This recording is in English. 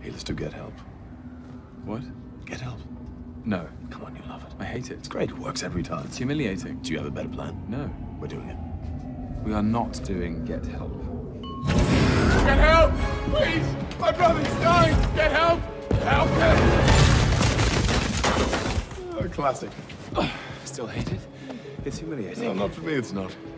Hey, let's do Get Help. What? Get Help. No. Come on, you love it. I hate it. It's great. It works every time. It's humiliating. Do you have a better plan? No. We're doing it. We are not doing Get Help. Get help! Please! My brother's dying! Get help! Help him! Oh, classic. Still hate it? It's humiliating. No, not for me, it's not.